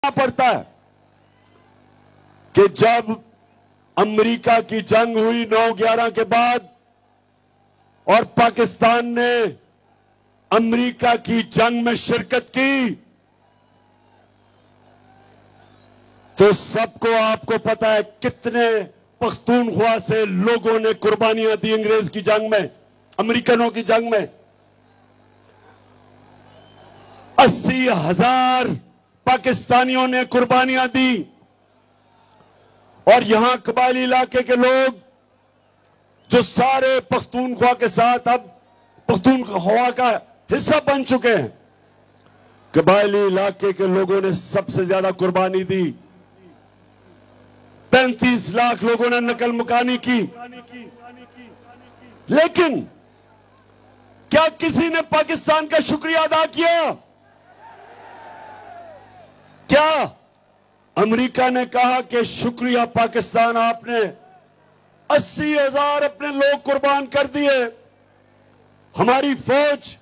पड़ता है कि जब अमेरिका की जंग हुई 9/11 के बाद और पाकिस्तान ने अमेरिका की जंग में शिरकत की, तो सबको आपको पता है कितने पख्तूनख्वा से लोगों ने कुर्बानियां दी अंग्रेज की जंग में, अमेरिकनों की जंग में। 80,000 पाकिस्तानियों ने कुर्बानियां दी और यहां कबायली इलाके के लोग जो सारे पख्तूनख्वा के साथ अब पख्तूनख्वा का हिस्सा बन चुके हैं, कबायली इलाके के लोगों ने सबसे ज्यादा कुर्बानी दी। 35 लाख लोगों ने नकल मुकानी की। लेकिन क्या किसी ने पाकिस्तान का शुक्रिया अदा किया? क्या अमेरिका ने कहा कि शुक्रिया पाकिस्तान, आपने 80,000 अपने लोग कुर्बान कर दिए, हमारी फौज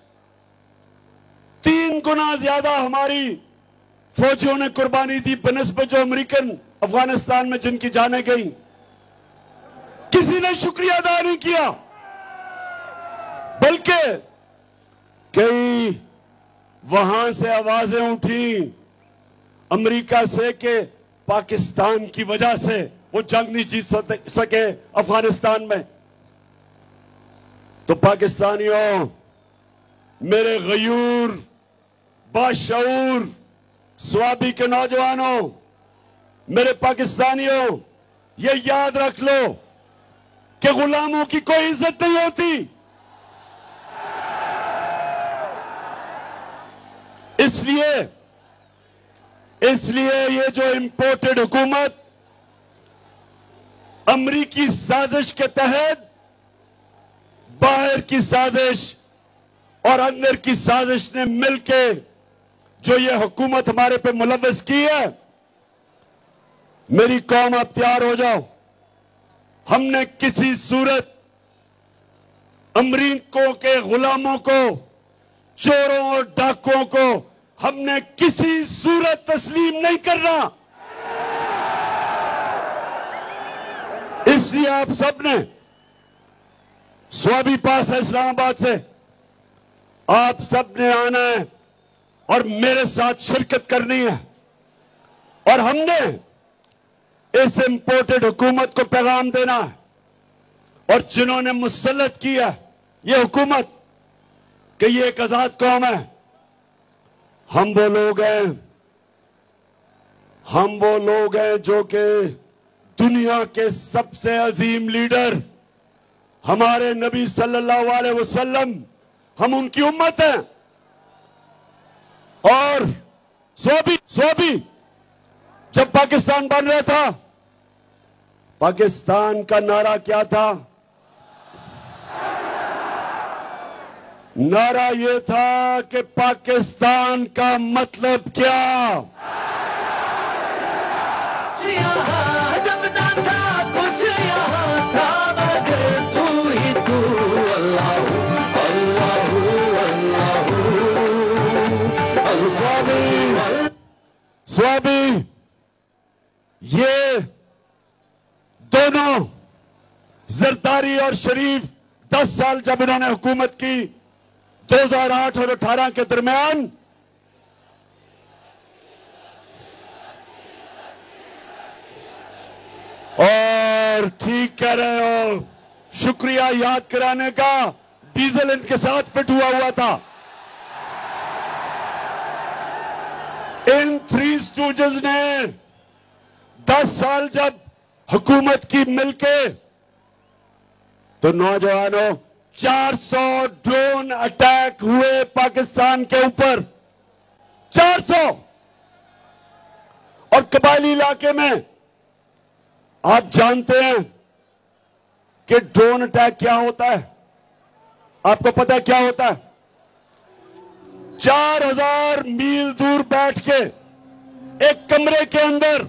3 गुना ज्यादा हमारी फौजियों ने कुर्बानी दी बनिस्बत जो अमेरिकन अफगानिस्तान में जिनकी जानें गई। किसी ने शुक्रिया अदा नहीं किया, बल्कि कई वहां से आवाजें उठी अमेरिका से कि पाकिस्तान की वजह से वो जंग नहीं जीत सके अफगानिस्तान में। तो पाकिस्तानियों, मेरे गयूर बाशऊर स्वाबी के नौजवानों, मेरे पाकिस्तानियों, ये याद रख लो कि गुलामों की कोई इज्जत नहीं होती। इसलिए ये जो इंपोर्टेड हुकूमत अमरीकी साजिश के तहत बाहर की साजिश और अंदर की साजिश ने मिलके जो ये हुकूमत हमारे पे मुलव्वस की है, मेरी कौम आप तैयार हो जाओ। हमने किसी सूरत अमरीकों के गुलामों को, चोरों और डाकुओं को हमने किसी सूरत तस्लीम नहीं करना। इसलिए आप सबने, स्वाबी पास है इस्लामाबाद से, आप सबने आना है और मेरे साथ शिरकत करनी है और हमने इस इंपोर्टेड हुकूमत को पैगाम देना है। और जिन्होंने मुसल्लत किया ये हुकूमत कि ये एक आजाद कौम है, हम वो लोग हैं जो कि दुनिया के सबसे अजीम लीडर हमारे नबी सल्लल्लाहु अलैहि वसल्लम, हम उनकी उम्मत हैं। और स्वाबी जब पाकिस्तान बन रहा था, पाकिस्तान का नारा क्या था? नारा ये था कि पाकिस्तान का मतलब क्या? जब ना था कुछ यहाँ था, मगर तू ही तू, अल्लाह अल्लाह अल्लाह। स्वाबी ये दोनों जरदारी और शरीफ 10 साल जब इन्होंने हुकूमत की 2008 और 18 के दरमियान, और ठीक कह रहे हो, शुक्रिया याद कराने का, डीजल इनके साथ फिट हुआ था। इन 3 स्टूजेस ने 10 साल जब हुकूमत की मिलके, तो नौजवानों 400 ड्रोन अटैक हुए पाकिस्तान के ऊपर, 400। और कबायली इलाके में आप जानते हैं कि ड्रोन अटैक क्या होता है? आपको पता है क्या होता है? 4000 मील दूर बैठ के एक कमरे के अंदर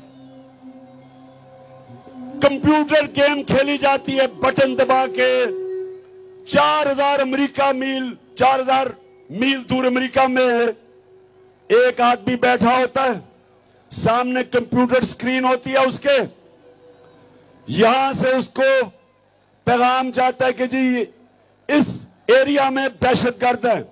कंप्यूटर गेम खेली जाती है, बटन दबा के। 4000 मील दूर अमेरिका में एक आदमी बैठा होता है, سامنے کمپیوٹر سکرین ہوتی ہے اس کے، یہاں سے اس کو پیغام جاتا ہے کہ جی اس ایریا میں دہشت گرد ہے۔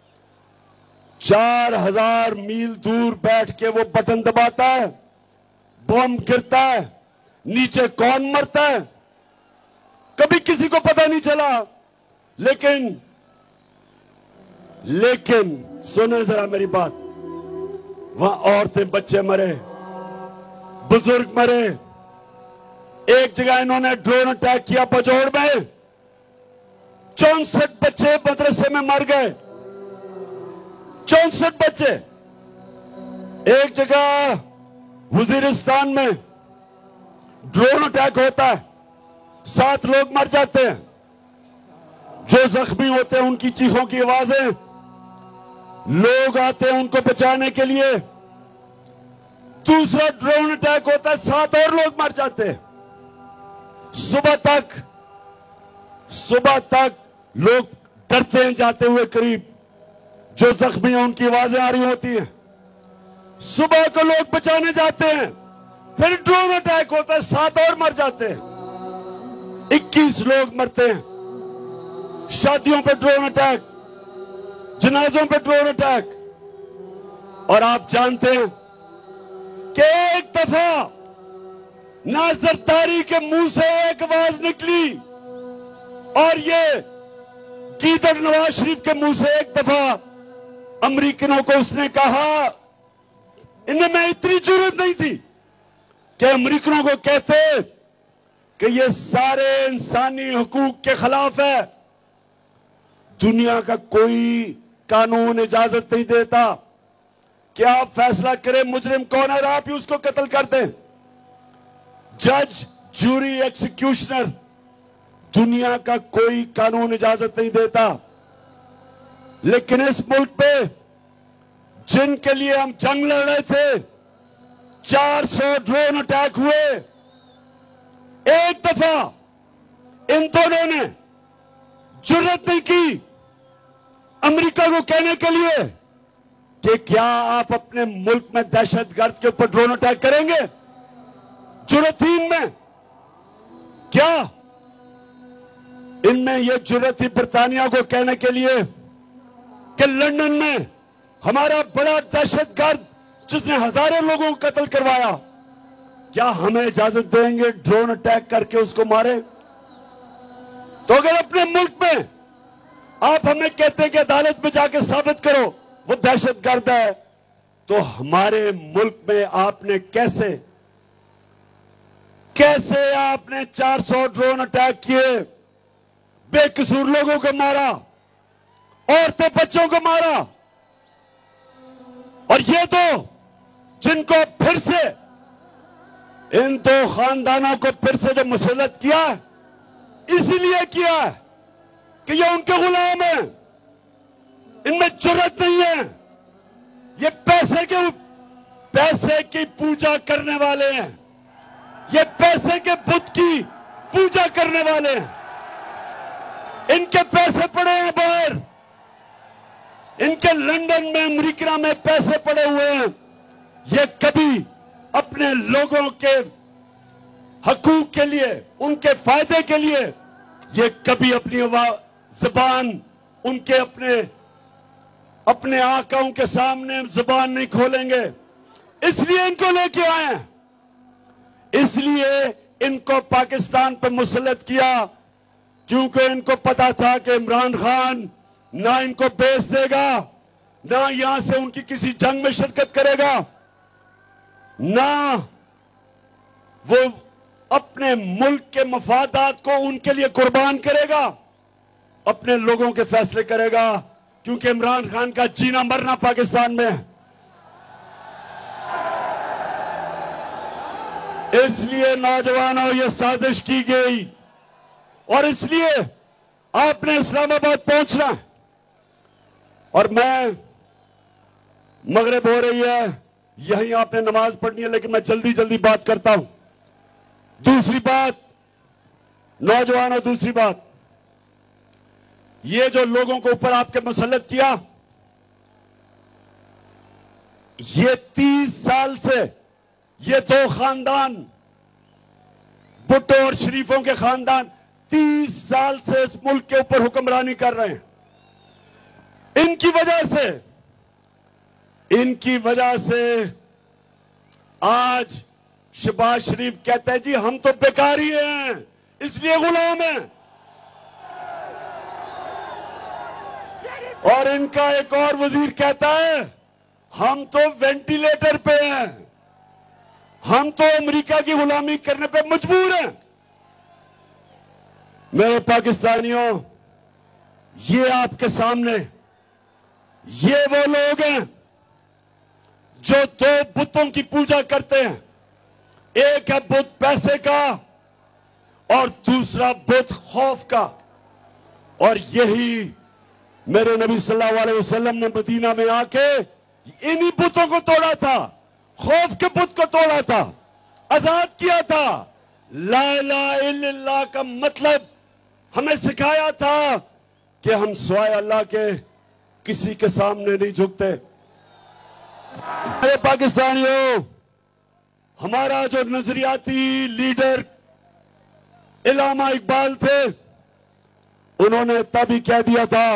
4000 میل دور بیٹھ کے وہ بٹن دباتا ہے، بم گرتا ہے، نیچے کون مرتا ہے کبھی کسی کو پتہ نہیں چلا، لیکن سنیں ذرا میری بات، وہاں عورتیں بچے مرے، بزرگ مرے۔ ایک جگہ انہوں نے ڈرون اٹیک کیا بجوڑ میں، 64 بچے مدرسے میں مر گئے، 64 بچے۔ ایک جگہ وزیرستان میں ڈرون اٹیک ہوتا ہے، 7 لوگ مر جاتے ہیں، جو زخمی ہوتے ہیں ان کی چیخوں کی آوازیں، لوگ آتے ہیں ان کو بچانے کے لیے۔ دوسرا ڈرون اٹیک ہوتا ہے، 7 اور لوگ مر جاتے ہیں۔ صبح تک لوگ ڈرتے ہیں جاتے ہوئے قریب، جو زخمی ہیں ان کی آوازیں آ رہی ہوتی ہیں۔ صبح کو لوگ بچانے جاتے ہیں، پھر ڈرون اٹیک ہوتا ہے، 7 اور مر جاتے ہیں، 21 لوگ مرتے ہیں۔ شادیوں پہ ڈرون اٹیک، جنازوں پہ ڈرون اٹیک۔ اور آپ جانتے ہیں کہ ایک دفعہ ناصر طاری کے منہ سے ایک آواز نکلی، اور یہ گیدڑ نواز شریف کے منہ سے ایک دفعہ امریکنوں کو اس نے کہا، انہیں میں اتنی جرأت نہیں تھی کہ امریکنوں کو کہتے کہ یہ سارے انسانی حقوق کے خلاف ہے، دنیا کا کوئی قانون اجازت نہیں دیتا کہ آپ فیصلہ کریں مجرم کون ہے اور آپ ہی اس کو قتل کر دیں۔ جج، جوری، ایکسیکیوشنر، دنیا کا کوئی قانون اجازت نہیں دیتا۔ لیکن اس ملک پہ جن کے لیے ہم جنگ لڑ رہے تھے، 400 ڈرون اٹیک ہوئے، ایک دفعہ ان دونوں نے جرأت نہیں کی امریکہ کو کہنے کے لیے کہ کیا آپ اپنے ملک میں دہشت گرد کے اوپر ڈرون اٹیک کریں گے؟ جرأت ہی ان میں کیا؟ ان میں یہ جرأت تھی برطانیہ کو کہنے کے لیے کہ لندن میں ہمارا بڑا دہشت گرد جس نے ہزاروں لوگوں کو قتل کروایا، کیا ہمیں اجازت دیں گے ڈرون اٹیک کر کے اس کو مارے؟ تو اگر اپنے ملک میں آپ ہمیں کہتے ہیں کہ عدالت میں جا کے ثابت کرو وہ دہشت گرد ہے، تو ہمارے ملک میں آپ نے کیسے آپ نے 400 ڈرون اٹیک کیے، بے قصور لوگوں کو مارا، عورتیں بچوں کو مارا، اور یہ تو جن کو پھر سے ان 2 خاندانوں کو پھر سے جو مسلط کیا اسی لیے کیا ہے کہ یہ ان کے غلام ہیں، ان میں جرأت نہیں ہے، یہ پیسے کی پوجا کرنے والے ہیں، یہ پیسے کے بت کی پوجا کرنے والے ہیں، ان کے پیسے پڑے ہیں باہر، ان کے لندن میں امریکہ میں پیسے پڑے ہوئے ہیں، یہ کبھی اپنے لوگوں کے حقوق کے لیے، ان کے فائدے کے لیے، یہ کبھی اپنی زبان ان کے اپنے آقاؤں کے سامنے زبان نہیں کھولیں گے۔ اس لیے ان کو لے کے آئے ہیں، اس لیے ان کو پاکستان پہ مسلط کیا، کیونکہ ان کو پتا تھا کہ عمران خان نہ ان کو بیچ دے گا، نہ یہاں سے ان کی کسی جنگ میں شرکت کرے گا، نہ وہ اپنے ملک کے مفادات کو ان کے لیے قربان کرے گا، اپنے لوگوں کے فیصلے کرے گا، کیونکہ عمران خان کا جینا مرنا پاکستان میں ہے۔ اس لیے نوجوانوں یہ سازش کی گئی، اور اس لیے آپ نے اسلام آباد پہنچنا ہے، اور میں مغرب ہو رہی ہے، یہیں آپ نے نماز پڑھنی ہے، لیکن میں جلدی بات کرتا ہوں۔ دوسری بات نوجوانوں، دوسری بات، یہ جو لوگوں کو اوپر آپ کے مسلط کیا، یہ 30 سال سے یہ دو خاندان، بھٹو اور شریفوں کے خاندان 30 سال سے اس ملک کے اوپر حکمرانی کر رہے ہیں. ان کی وجہ سے آج شہباز شریف کہتا ہے جی ہم تو بیکاری ہیں، اس لیے غلام ہیں. اور ان کا ایک اور وزیر کہتا ہے ہم تو وینٹیلیٹر پہ ہیں، ہم تو امریکہ کی غلامی کرنے پہ مجبور ہیں. میرے پاکستانیوں، یہ آپ کے سامنے یہ وہ لوگ ہیں جو دو بتوں کی پوجا کرتے ہیں. ایک ہے بت پیسے کا اور دوسرا بت خوف کا. اور یہی میرے نبی صلی اللہ علیہ وسلم نے مدینہ میں آ کے انہی بتوں کو توڑا تھا، خوف کے بت کو توڑا تھا، آزاد کیا تھا. لا الہ الا اللہ کا مطلب ہمیں سکھایا تھا کہ ہم سوائے اللہ کے کسی کے سامنے نہیں جھکتے. میرے پاکستانیوں، ہمارا جو نظریاتی لیڈر علامہ اقبال تھے، انہوں نے تب ہی کہہ دیا تھا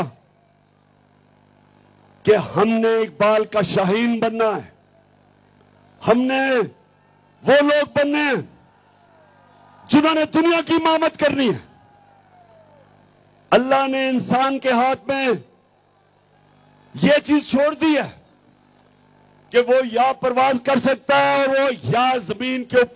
کہ ہم نے اقبال کا شاہین بننا ہے، ہم نے وہ لوگ بننے ہیں جنہوں نے دنیا کی امامت کرنی ہے. اللہ نے انسان کے ہاتھ میں یہ چیز چھوڑ دی ہے کہ وہ یا پرواز کر سکتا ہے اور وہ یا زمین کے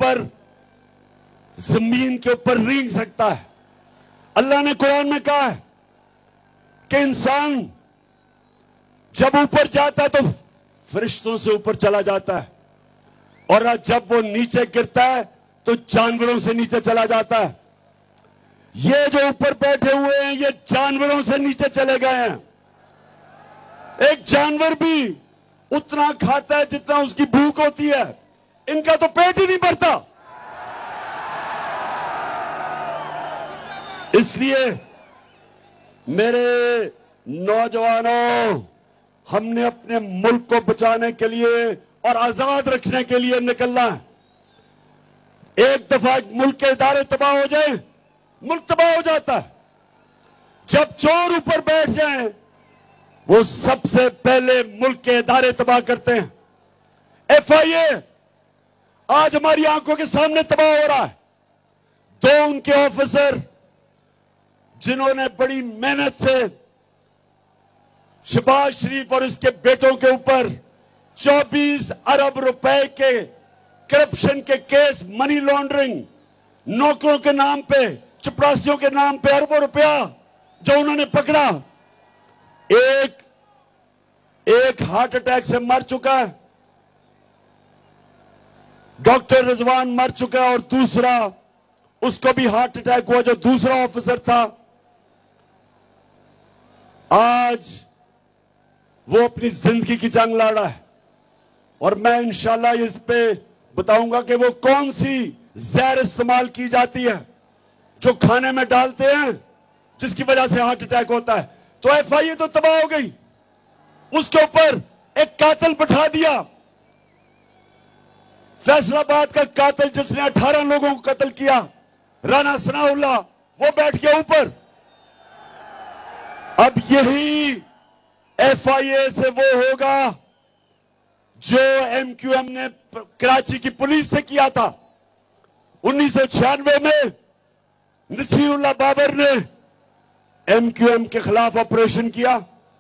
اوپر رینگ سکتا ہے. اللہ نے قرآن میں کہا ہے کہ انسان جب اوپر جاتا ہے تو فرشتوں سے اوپر چلا جاتا ہے، اور جب وہ نیچے گرتا ہے تو جانوروں سے نیچے چلا جاتا ہے. یہ جو اوپر بیٹھے ہوئے ہیں یہ جانوروں سے نیچے چلے گئے ہیں. ایک جانور بھی اتنا کھاتا ہے جتنا اس کی بھوک ہوتی ہے، ان کا تو پیٹ ہی نہیں بھرتا. اس لیے میرے نوجوانوں، ہم نے اپنے ملک کو بچانے کے لیے اور آزاد رکھنے کے لیے نکلنا ہے. ایک دفعہ ملک کے ادارے تباہ ہو جائیں، ملک تباہ ہو جاتا ہے. جب چور اوپر بیٹھ جائیں وہ سب سے پہلے ملک کے ادارے تباہ کرتے ہیں. ایف آئی اے آج ہماری آنکھوں کے سامنے تباہ ہو رہا ہے. دو ان کے آفیسر جنہوں نے بڑی محنت سے شہباز شریف اور اس کے بیٹوں کے اوپر 24 ارب روپے کے کرپشن کے کیس، منی لانڈرنگ، نوکروں کے نام پہ، چپراسیوں کے نام پہ اربوں روپیہ جو انہوں نے پکڑا. ایک ہارٹ اٹیک سے مر چکا ہے، ڈاکٹر رضوان مر چکا ہے، اور دوسرا اس کو بھی ہارٹ اٹیک ہوا جو دوسرا آفیسر تھا. آج وہ اپنی زندگی کی جنگ لڑ رہا ہے، اور میں انشاءاللہ اس پہ بتاؤں گا کہ وہ کون سی زہر استعمال کی جاتی ہے جو کھانے میں ڈالتے ہیں جس کی وجہ سے ہارٹ اٹیک ہوتا ہے. تو ایف آئی اے تو تباہ ہو گئی، اس کے اوپر ایک قاتل بٹھا دیا. فیصل آباد کا قاتل جس نے 18 لوگوں کو قتل کیا، رانا ثناء اللہ، وہ بیٹھ گیا اوپر. اب یہی ایف آئی اے سے وہ ہوگا جو ایم کیو ایم نے کراچی کی پولیس سے کیا تھا. 1996 میں نصیر اللہ بابر نے ایم کیو ایم کے خلاف آپریشن کیا.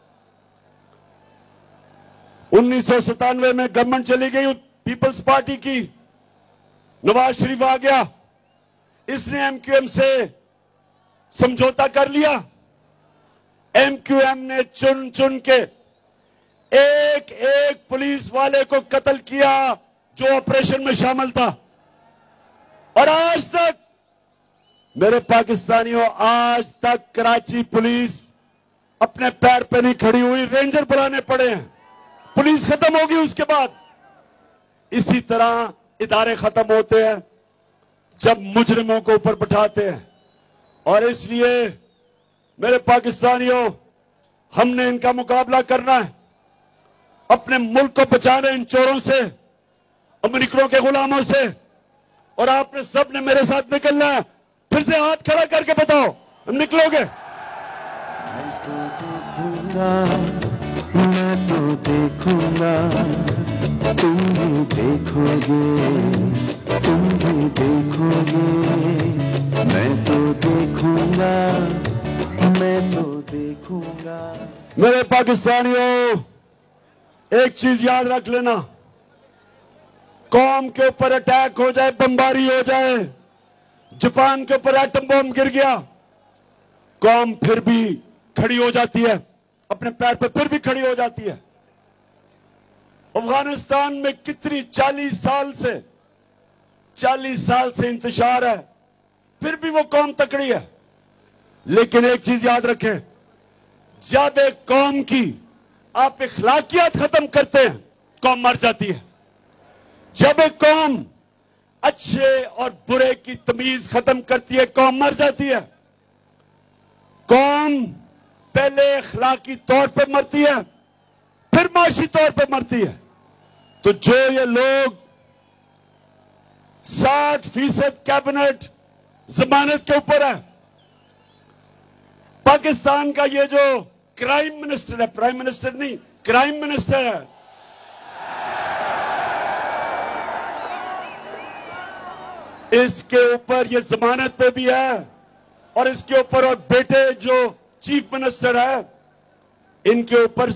1997 میں گورنمنٹ چلی گئی پیپلز پارٹی کی، نواز شریف آ گیا، اس نے ایم کیو ایم سے سمجھوتا کر لیا. ایم کیو ایم نے چن چن کے ایک پولیس والے کو قتل کیا جو آپریشن میں شامل تھا. اور آج تک میرے پاکستانیوں، آج تک کراچی پولیس اپنے پیر پہ نہیں کھڑی ہوئی، رینجر بلانے پڑے ہیں. پولیس ختم ہوگی اس کے بعد. اسی طرح ادارے ختم ہوتے ہیں جب مجرموں کو اوپر بٹھاتے ہیں. اور اس لیے میرے پاکستانیوں، ہم نے ان کا مقابلہ کرنا ہے، اپنے ملک کو بچانا ان چوروں سے. अमरीकनों के गुलामों से। और आपने सब ने मेरे साथ निकलना है। फिर से हाथ खड़ा करके बताओ, निकलोगे? मैं तो देखूंगा, मैं तो देखूंगा, तुम भी देखोगे, तुम भी देखोगे। मैं तो देखूंगा, मैं तो देखूंगा। मेरे पाकिस्तानियों, एक चीज याद रख लेना, कौम के ऊपर अटैक हो जाए, बमबारी हो जाए, जापान के ऊपर एटम बम गिर गया, कौम फिर भी खड़ी हो जाती है, अपने पैर पर फिर भी खड़ी हो जाती है। अफगानिस्तान में कितनी 40 साल से इंतशार है, फिर भी वो कौम तकड़ी है। लेकिन एक चीज याद रखें, जब एक कौम की आप इखलाकियात खत्म करते हैं, कौम मर जाती है। जब एक कौम अच्छे और बुरे की तमीज खत्म करती है, कौम मर जाती है। कौम पहले इखलाकी तौर पर मरती है, फिर माशी तौर पर मरती है। तो जो ये लोग 60% कैबिनेट जमानत के ऊपर है, पाकिस्तान का ये जो क्राइम मिनिस्टर है, प्राइम मिनिस्टर नहीं, क्राइम मिनिस्टर है, इसके ऊपर ये जमानत पे भी है। और इसके ऊपर और बेटे जो चीफ मिनिस्टर है, इनके ऊपर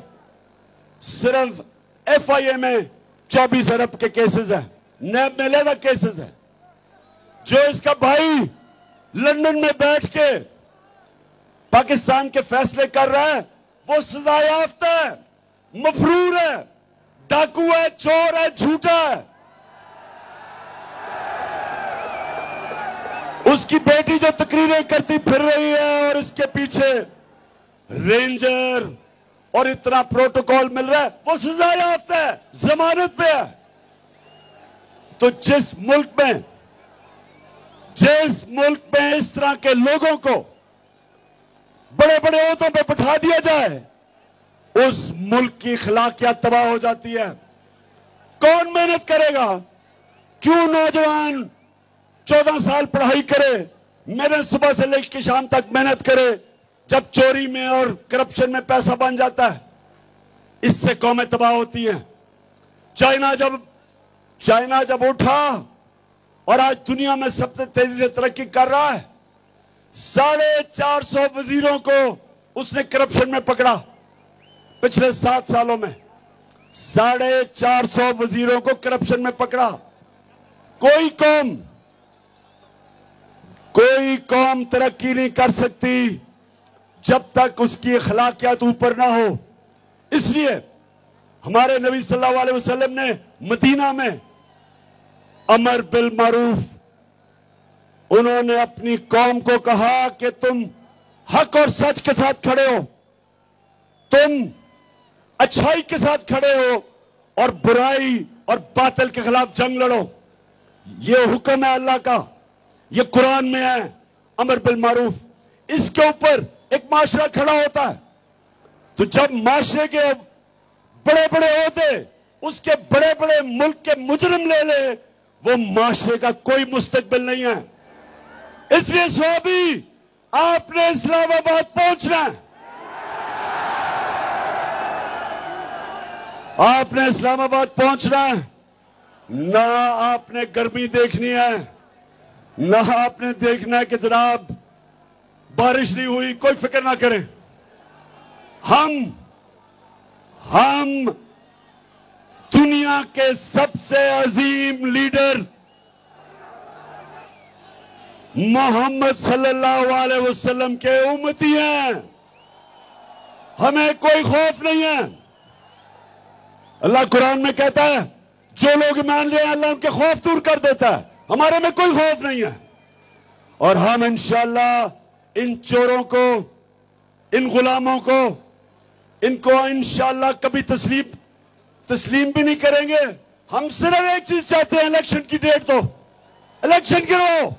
सिर्फ FIA में 24 अरब के केसेस है, नैब में अलग केसेस है। जो इसका भाई लंदन में बैठ के पाकिस्तान के फैसले कर रहा है, वो सजा याफ्ता है, मफरूर है, डाकू है, चोर है, झूठा है। उसकी बेटी जो तकरीरें करती फिर रही है और इसके पीछे रेंजर और इतना प्रोटोकॉल मिल रहा है, वो सजा याफ्ता है, जमानत पे है। तो जिस मुल्क में इस तरह के लोगों को बड़े बड़े ओहदों पे बिठा दिया जाए, उस मुल्क की अखलाकियात तबाह हो जाती है। कौन मेहनत करेगा? क्यों नौजवान 14 साल पढ़ाई करे, मेहनत सुबह से लेकर शाम तक मेहनत करे, जब चोरी में और करप्शन में पैसा बन जाता है, इससे कौमें तबाह होती हैं। चाइना जब उठा और आज दुनिया में सबसे तेजी से तरक्की कर रहा है, 450 वजीरों को उसने करप्शन में पकड़ा। पिछले 7 सालों में 450 वजीरों को करप्शन में पकड़ा। कोई कौम तरक्की नहीं कर सकती जब तक उसकी अखलाकियात ऊपर ना हो। इसलिए हमारे नबी सल्लल्लाहु अलैहि वसल्लम ने मदीना में अमर बिल मारूफ, उन्होंने अपनी कौम को कहा कि तुम हक और सच के साथ खड़े हो, तुम अच्छाई के साथ खड़े हो और बुराई और बातिल के खिलाफ जंग लड़ो। ये हुक्म है अल्लाह का, ये कुरान में है, अमर बिल मारूफ। इसके ऊपर एक माशरा खड़ा होता है। तो जब माशरे के बड़े बड़े ओहदे उसके बड़े बड़े मुल्क के मुजरिम ले ले, वो माशरे का कोई मुस्तकबिल नहीं है। इसलिए स्वाबी, आपने इस्लामाबाद पहुंचना है, आपने इस्लामाबाद पहुंचना है। ना आपने गर्मी देखनी है, ना आपने देखना है कि जनाब बारिश नहीं हुई, कोई फिक्र ना करें। हम दुनिया के सबसे अजीम लीडर मोहम्मद सल्लल्लाहु अलैहि वसल्लम के उम्मती हैं। हमें कोई खौफ नहीं है। अल्लाह कुरान में कहता है, जो लोग मान ले अल्लाह उनके खौफ दूर कर देता है। हमारे में कोई खौफ नहीं है। और हम इंशाअल्लाह इन चोरों को, इन गुलामों को, इनको इंशाअल्लाह कभी तस्लीम भी नहीं करेंगे। हम सिर्फ एक चीज चाहते हैं, इलेक्शन की डेट दो, इलेक्शन करवाओ,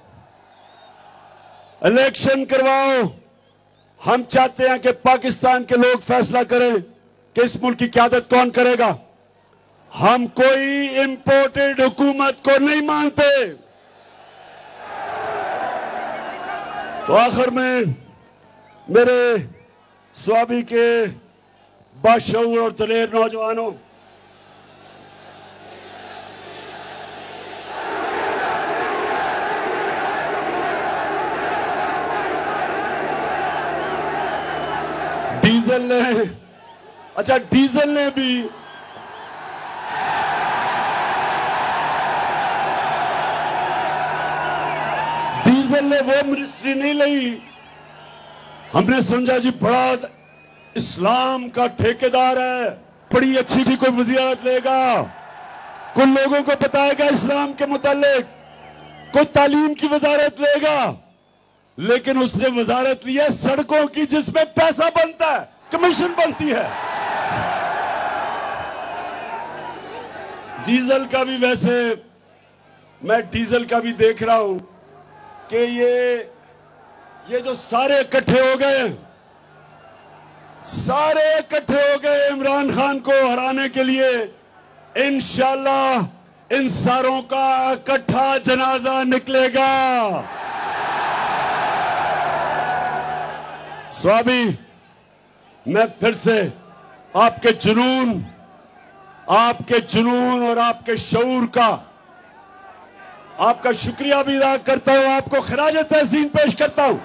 इलेक्शन करवाओ। हम चाहते हैं कि पाकिस्तान के लोग फैसला करें कि इस मुल्क की क़यादत कौन करेगा। ہم کوئی امپورٹڈ حکومت کو نہیں مانتے. تو آخر میں میرے سوابی کے باشعور اور دلیر نوجوانوں، ڈیزل نے وہ منسٹری نہیں لئی. ہم نے سمجھا جی بڑا اسلام کا ٹھیکیدار ہے، بڑی اچھی تھی کوئی وزارت لے گا، کوئی لوگوں کو بتائے گا اسلام کے متعلق، کوئی تعلیم کی وزارت لے گا. لیکن اس نے وزارت لی ہے سڑکوں کی، جس میں پیسہ بنتا ہے، کمیشن بنتی ہے. ڈیزل کا بھی، ویسے میں ڈیزل کا بھی دیکھ رہا ہوں کہ یہ جو سارے اکٹھے ہو گئے عمران خان کو ہرانے کے لیے، انشاءاللہ ان ساروں کا اکٹھا جنازہ نکلے گا. سوابی، میں پھر سے آپ کے جنون اور آپ کے شعور کا، آپ کا شکریہ بھی ادا کرتا ہوں، آپ کو خراج تحسین پیش کرتا ہوں.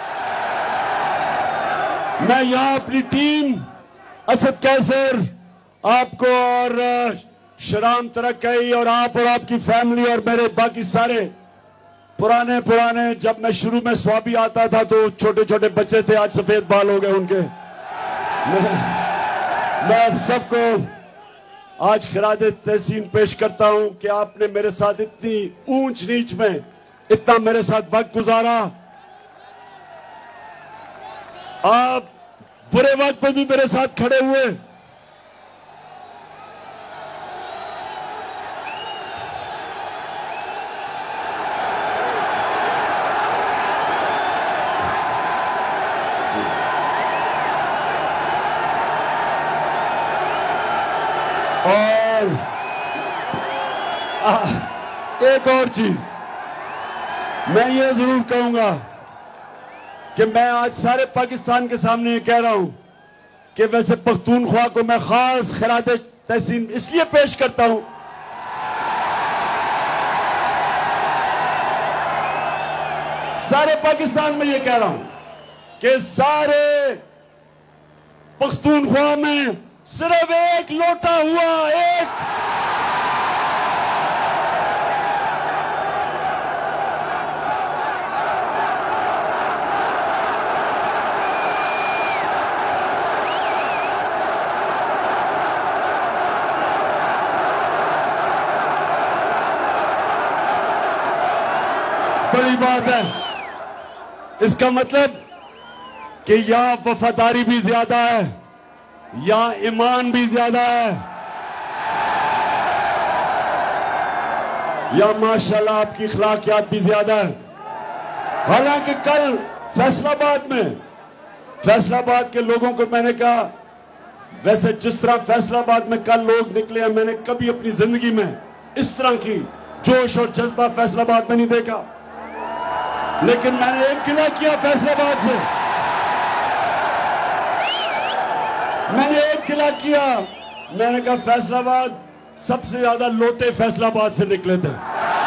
میں یہاں اپنی ٹیم اسد کیسر، آپ کو اور شرام ترکئی اور آپ کی فیملی اور میرے باقی سارے پرانے، جب میں شروع میں سوابی آتا تھا تو چھوٹے بچے تھے، آج سفید بال ہو گئے ان کے. میں آپ سب کو آج خراج تحسین پیش کرتا ہوں کہ آپ نے میرے ساتھ اتنی اونچ نیچ میں اتنا میرے ساتھ وقت گزارا. آپ برے وقت پہ بھی میرے ساتھ کھڑے ہوئے. اور ایک اور چیز میں یہ ضرور کہوں گا کہ میں آج سارے پاکستان کے سامنے یہ کہہ رہا ہوں کہ ویسے پختونخوا کو میں خاص خراج تحسین اس لیے پیش کرتا ہوں، سارے پاکستان میں یہ کہہ رہا ہوں کہ سارے پختونخوا میں صرف ایک لوٹا ہوا، ایک بڑی بات ہے. اس کا مطلب کہ یہاں وفاداری بھی زیادہ ہے، یہاں ایمان بھی زیادہ ہے، یا ماشاءاللہ آپ کی اخلاقیات بھی زیادہ ہے. حالانکہ کل فیصل آباد کے لوگوں کو میں نے کہا، ویسے جس طرح فیصل آباد میں کل لوگ نکلے ہیں، میں نے کبھی اپنی زندگی میں اس طرح کی جوش اور جذبہ فیصل آباد میں نہیں دیکھا. لیکن میں نے ایک گلہ کیا فیصل آباد سے، میں نے کہا فیصل آباد سب سے زیادہ لوٹے فیصل آباد سے نکلے تھے،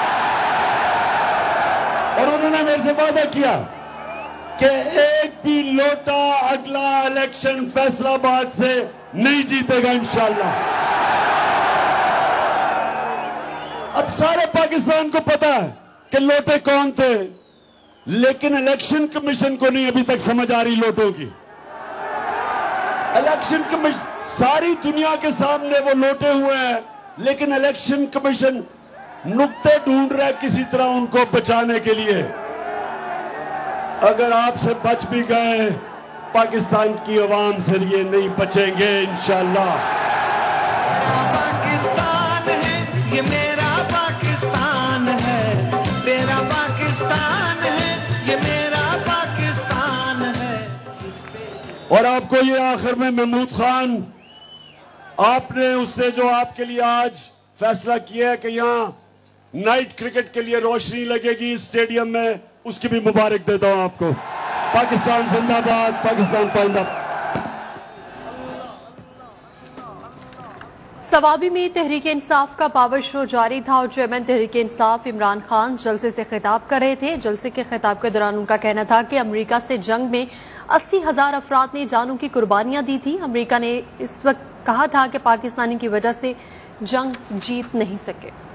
اور انہوں نے میرے سے وعدہ کیا کہ ایک بھی لوٹا اگلا الیکشن فیصل آباد سے نہیں جیتے گا انشاءاللہ. اب سارے پاکستان کو پتا ہے کہ لوٹے کون تھے، لیکن الیکشن کمیشن کو نہیں ابھی تک سمجھ آ رہی لوٹوں کی. الیکشن کمیشن ساری دنیا کے سامنے وہ لوٹے ہوئے ہیں، لیکن الیکشن کمیشن نقطے ڈھونڈ رہا ہے کسی طرح ان کو بچانے کے لیے. اگر آپ سے بچ بھی گئے، پاکستان کی عوام سے یہ نہیں بچیں گے انشاءاللہ. پاکستان ہے یہ میرا پاکستان ہے، تیرا پاکستان ہے یہ میرا پاکستان ہے. اور آپ کو یہ آخر میں محمود خان आपने उसने जो आपके लिए आज फैसला किया है कि यहाँ नाइट क्रिकेट के लिए रोशनी लगेगी स्टेडियम में, उसकी भी मुबारक देता हूं आपको। पाकिस्तान जिंदाबाद, पाकिस्तान पाइंदाबाद। सवाबी में तहरीक इंसाफ का पावर शो जारी था और चेयरमैन तहरीक इंसाफ इमरान खान जलसे से खिताब कर रहे थे। जलसे के खिताब के दौरान उनका कहना था कि अमेरिका से जंग में 80,000 अफराद ने जानों की कुर्बानियां दी थी। अमेरिका ने इस वक्त कहा था कि पाकिस्तानी की वजह से जंग जीत नहीं सके।